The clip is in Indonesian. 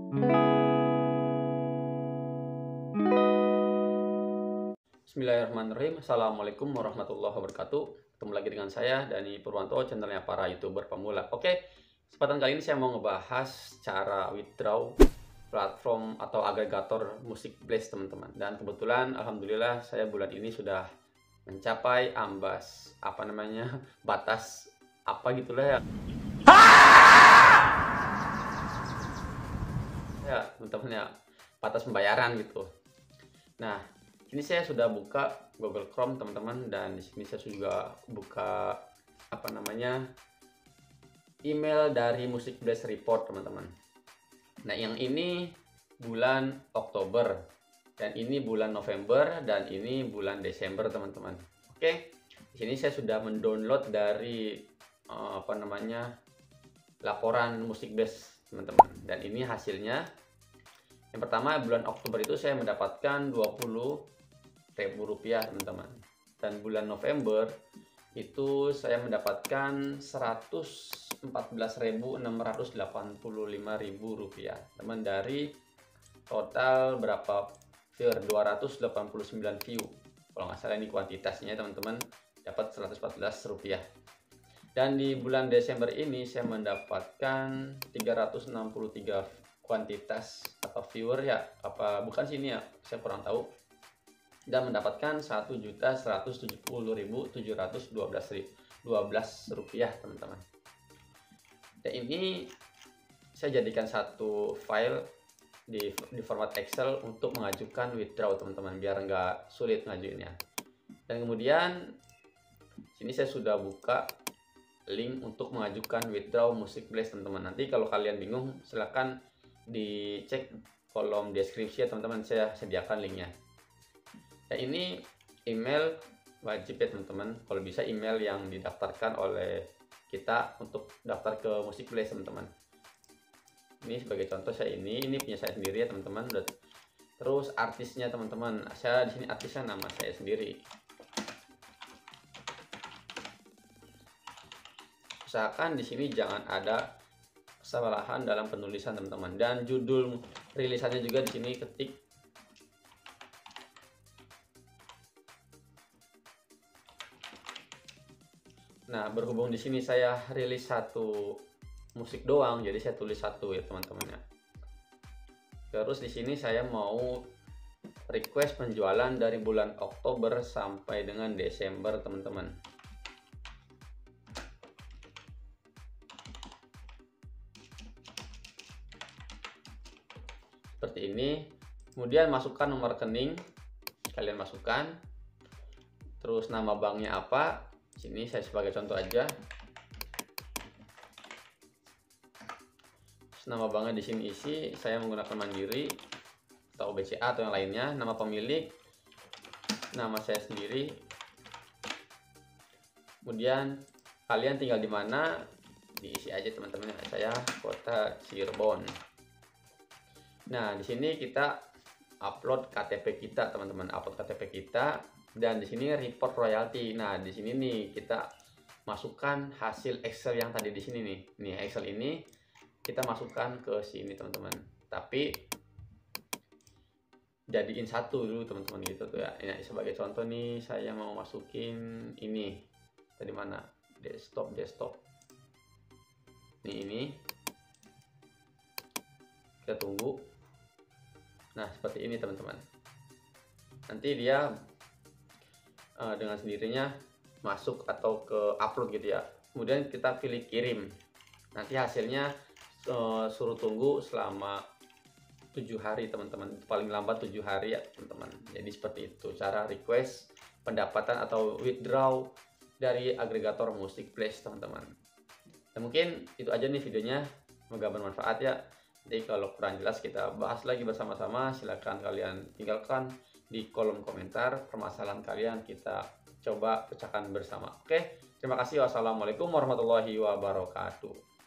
Bismillahirrahmanirrahim. Assalamualaikum warahmatullahi wabarakatuh. Ketemu lagi dengan saya, Dani Purwanto, channelnya para YouTuber pemula. Oke, kesempatan kali ini saya mau ngebahas cara withdraw platform atau agregator musik blast, teman-teman. Dan kebetulan, alhamdulillah, saya bulan ini sudah mencapai ambas, batas, gitulah ya. Ya, teman-teman ya, batas pembayaran gitu. Nah, ini saya sudah buka Google Chrome, teman-teman, dan di sini saya juga buka email dari Music Blast Report, teman-teman. Nah, yang ini bulan Oktober, dan ini bulan November, dan ini bulan Desember, teman-teman. Oke, di sini saya sudah mendownload dari laporan Music Blast, teman-teman. Dan ini hasilnya. Yang pertama, bulan Oktober itu saya mendapatkan Rp20.000, teman-teman. Dan bulan November itu saya mendapatkan Rp114.685, teman, dari total berapa view, 289 view. Kalau nggak salah ini kuantitasnya, teman-teman, dapat Rp114. Dan di bulan Desember ini saya mendapatkan 363 kuantitas atau viewer ya, bukan sini ya, saya kurang tahu, dan mendapatkan Rp1.170.712, teman-teman. Dan ini saya jadikan satu file di format Excel untuk mengajukan withdraw, teman-teman, biar nggak sulit ngajuinnya. Dan kemudian sini saya sudah buka link untuk mengajukan withdraw Music Blast, teman-teman. Nanti kalau kalian bingung, silahkan dicek kolom deskripsi ya, teman-teman, saya sediakan linknya. Dan ini email wajib ya, teman-teman, kalau bisa email yang didaftarkan oleh kita untuk daftar ke Music Blast, teman-teman. Ini sebagai contoh, ini punya saya sendiri ya, teman-teman. Terus artisnya, teman-teman, saya di sini artisnya nama saya sendiri. Usahakan di sini jangan ada kesalahan dalam penulisan, teman-teman. Dan judul rilisannya juga di sini ketik Nah, berhubung di sini saya rilis satu musik doang, jadi saya tulis satu ya, teman-teman ya. Terus di sini saya mau request penjualan dari bulan Oktober sampai dengan Desember, teman-teman. Seperti ini. Kemudian masukkan nomor rekening, kalian masukkan. Terus nama banknya apa? Sini saya sebagai contoh aja. Terus nama banknya di sini isi, saya menggunakan Mandiri atau BCA atau yang lainnya. Nama pemilik, nama saya sendiri. Kemudian kalian tinggal di mana, diisi aja, teman-teman. Saya kota Cirebon. Nah, di sini kita upload KTP kita, teman-teman. Upload KTP kita, dan di sini report royalty. Nah, di sini nih kita masukkan hasil Excel yang tadi di sini nih. Nih, Excel ini kita masukkan ke sini, teman-teman. Tapi jadiin satu dulu, teman-teman, gitu tuh ya. Ini sebagai contoh nih, saya mau masukin ini. Tadi mana? Desktop. Ini. Kita tunggu. Nah, seperti ini, teman-teman. Nanti dia dengan sendirinya masuk atau ke upload gitu ya. Kemudian kita pilih kirim. Nanti hasilnya suruh tunggu selama 7 hari, teman-teman. Paling lambat 7 hari ya, teman-teman. Jadi seperti itu cara request pendapatan atau withdraw dari agregator Music Blast, teman-teman. Dan mungkin itu aja nih videonya. Semoga bermanfaat ya. Jadi kalau kurang jelas kita bahas lagi bersama-sama, silahkan kalian tinggalkan di kolom komentar permasalahan kalian, kita coba pecahkan bersama. Oke, terima kasih. Wassalamualaikum warahmatullahi wabarakatuh.